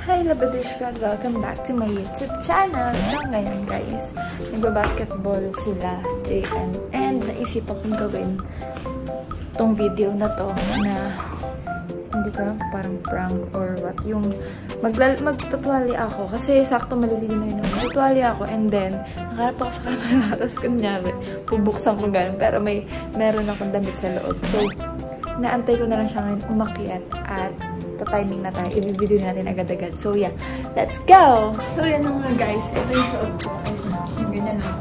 Hi Labadishka! Welcome back to my YouTube channel! So ngayon guys, nagbabasketball sila, JN, and naisip akong gawin tong video na to na hindi ko lang parang prank or what, yung magtutuwali ako kasi sakto maliligo na yun, magtutuwali ako and then nakaharap ako sa camera tapos kunyari bubuksan ko gano'n pero meron akong damit sa loob, so naantay ko na lang siya ngayon umakyat at timing na tayo. I-video natin agad-agad. So, yeah. Let's go! So, yan na nga guys. Ito yung suot ko. Ayun. Ganyan ako.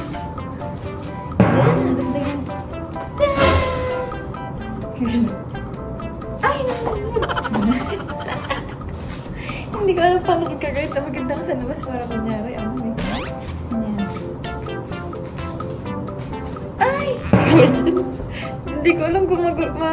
Ay! Hindi ko alam paano kagawin na maganda ka sa labas para kunyari. Ano eh. Ganyan. Ay! Hindi ko alam kung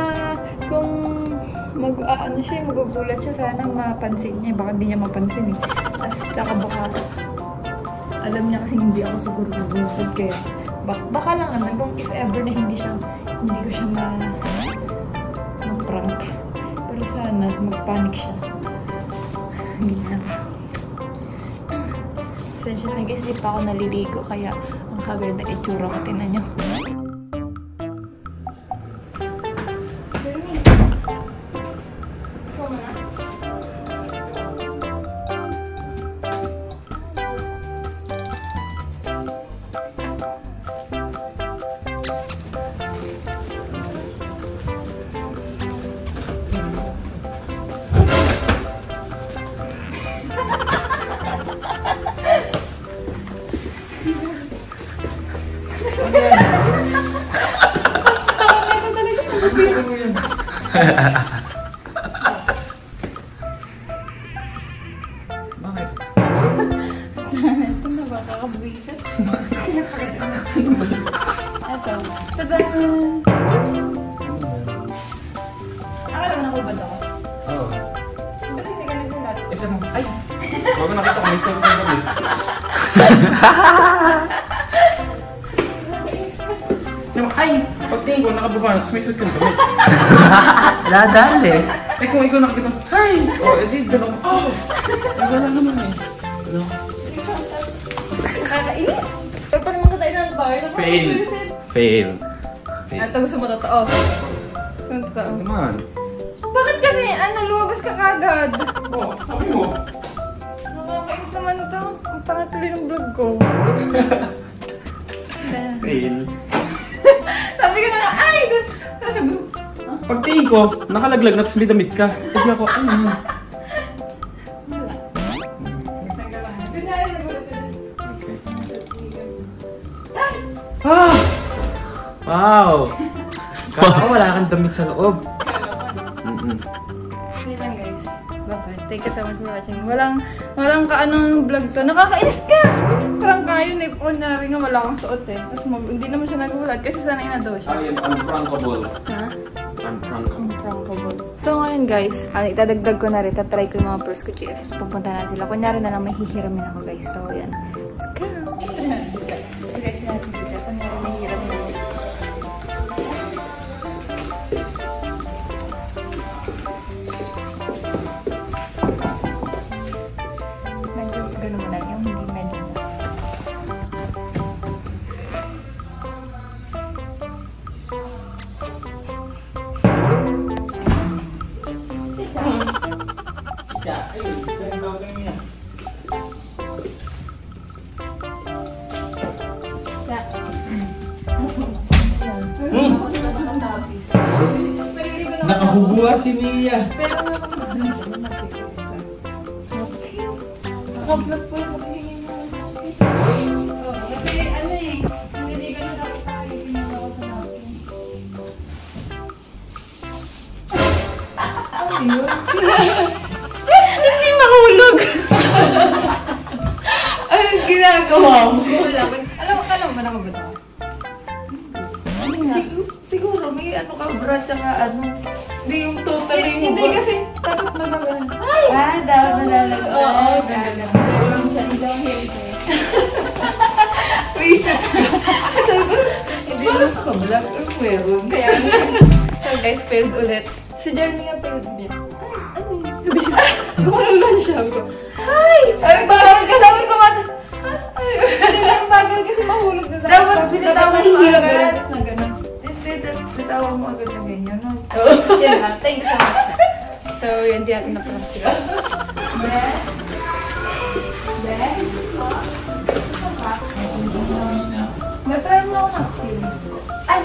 magugulat siya, sana mapansin niya, baka hindi niya mapansin eh. Tapos, tsaka baka alam niya kasi hindi ako siguro nagugulat kaya baka lang kung if ever na hindi ko siya mag-prank, pero sana mag-panic siya. Ganyan. Pasensya na guys, di pa ako naliligo kaya ang haggard na itsura ko, tinan niyo. Bakit? Ito na ba? Kakabwisit? Ito. Tadaan! Akala mo na ko ba ito? Oo. Ba't hindi ka nagsulat? Isa mo. Ay! Bago nakita ko may suot ng gabi. Ay! Pagtingin ko, nakabukas. May suot ng gabi. Dadali. Eh kung ikaw nakakita, hi! Oh, edi, dalawang, oh! Wala naman eh. Ano? Nakakainis! Pero pag naman tayo ng tayo, Fail. Fail. Ito gusto mo totoo. Gusto mo totoo. Ano naman? Bakit kasi, lumabas ka kagad? Oh, sabi mo. Nakakainis naman ito. Ang pangat tuloy ng vlog ko. Fail. Sabi ko na nga, ay! Tapos sabi mo, Pagtingin ko, nakalaglag na tapos may damit ka. Hindi ako, ano yun? wala. Isang galahan. Kunyari na gulat ka. Okay. Ah! Wow! Kala ko wala kang damit sa loob. Sige lang guys. Bye-bye. Thank you so much for watching. Walang kaanong vlog to. Nakakainis ka! Parang kayo na kunyari nga wala kang suot eh. Tapos hindi naman siya nagulat kasi sanay na daw siya. I am unprankable. Ha? Unprankable. So ngayon guys, itadagdag ko na rin, tatry ko yung mga purse ko, GF. Pupunta na sila. Kunyari na lang may hihiramin ako guys. So yan. Let's go! Guys, natin sila. Kunyari may hihiramin ako. Medyo ganun mo lang. Yung hindi medyo mo. Nakabubuha si Mia. Pero nakablog po yung magiging mga kasi ano eh, naliligan na dapat tayo pinagawa sa natin. Ano yun? Hindi mahulog! Anong ginagawa mo? Wala. Alam mo ba naman ba ito? Siguro may ano ka bra tsaka ano. Hindi yung total yung hindi kasi dapat nalagaan. Ay! Dapat nalagaan. Oo, gano'n. Siguro sa ilang hair ko. Reset. Sabi ko, hindi lang ako vlog. Meron. Kaya so guys, failed ulit. Si Jeremy nga failed niya. Ay, ano yun? Gumano lang siya. sabi ko, hi! Ay, parang kasama ko mata. Hindi lang bagal kasi mahulog na. Dapat bitatawan mo agad. Na gano'n. Bitawan mo agad na ganyan. Yan lang. Thank you so much. So, yun, di natin na-prank sila. Then, may mo ako ng ay,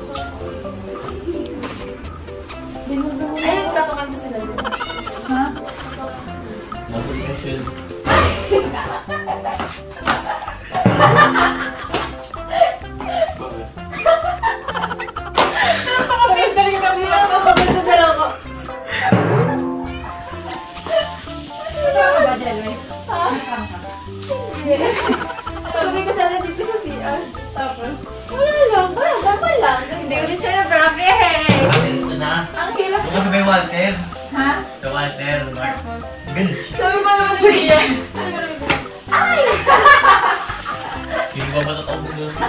ayun, tatungan mo sila din. Ha? Nabuli ka shield. Napaka-pinta rin kami. Napaka-pinta na lang ako. Ano ba dyan, eh? Sabi ko sana dito sa CR. Tapos, wala lang. Tama lang. Hindi ko din siya na-prank. Ito na. Ang hirap. Huwag ka may Walter. Ha? Sa Walter, Mark. Ganun. Sabi pa naman ni Tia. Ay! Hindi ba matataw mo doon?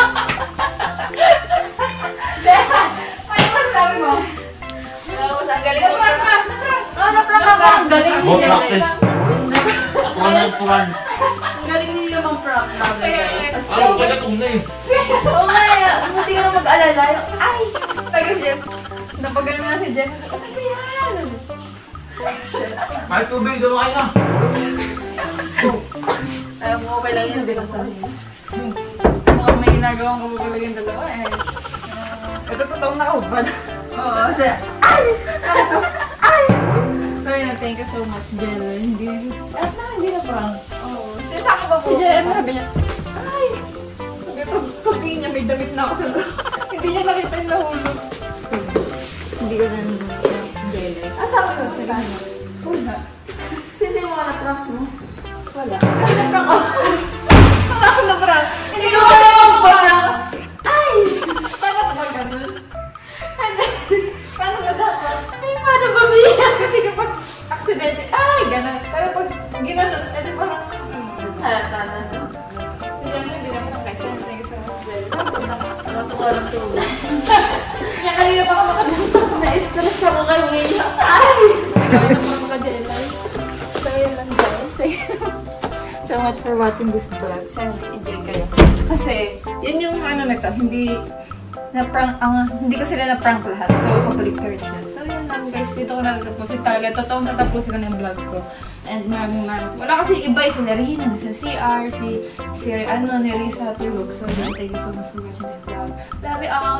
Ano ba sabi mo? Ang galing mo. Na-prank ka. Ang galing Mo niya. practice. Ako na nagpuran. Ang galing niya mag-prank namin. Ako ka na kung na eh. Oo nga, buti ka na mag-alala. Ay! Taga Jen. Napagaling na si Jen. Ano ba yan? Shit. Kahit tubig, dumakay na. Ayaw mo, okay lang yan. Bilang sabihin. Mukhang may ginagawang kabubulag yung dalawa eh. Ito totoong nakahubad. Oo, siya. Ay! Ay! So yun, thank you so much, Jen. Hindi na prank. Oo. Saan ka ba po? Si Jen, sabi niya, ay! Pagtingin niya, may damit na ako sa loob. Hindi niya nakita yung nahulog. Hindi ko na nang si Jen. Saan ka ba? Sige mo. Wala. Sisi mo na prank mo? Wala. Na-prank ako. Wala ako na-prank. Hindi ko na mag-prank. Ay! Paano ba ganun? Paano ba dapat? Ay, paano ba biyak? Kasi kapag aksidente, ay, ganun. Pero pag ginanon, edi parang, halata na. Hindi naman hindi naman kasi thank you so much, Bel. Ano ko lang tulog. Kaya kanina pa ako makadutog. Na-stress ako kayo ngayon. Ay! Kaya na po makajelay. So, yun lang guys. Thank you so much for watching this vlog. Sana enjoy kayo. Kasi, yun yung ano na to, hindi ko sila na-prank lahat. So, kabaliktad siya. So, yun lang guys. Dito ko natatapusin talaga. Totoong tatapusin ko na yung vlog ko. And maraming. Wala kasi iba si Regina, sa CR, ni Risa tulog. So, yun. Thank you so much for watching this vlog. Love you all.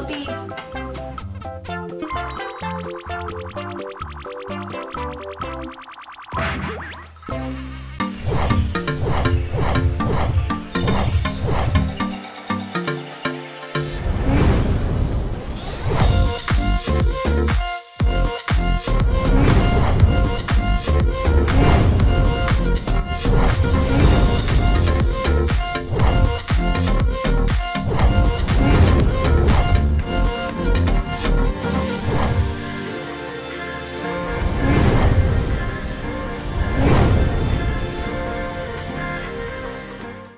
Peace.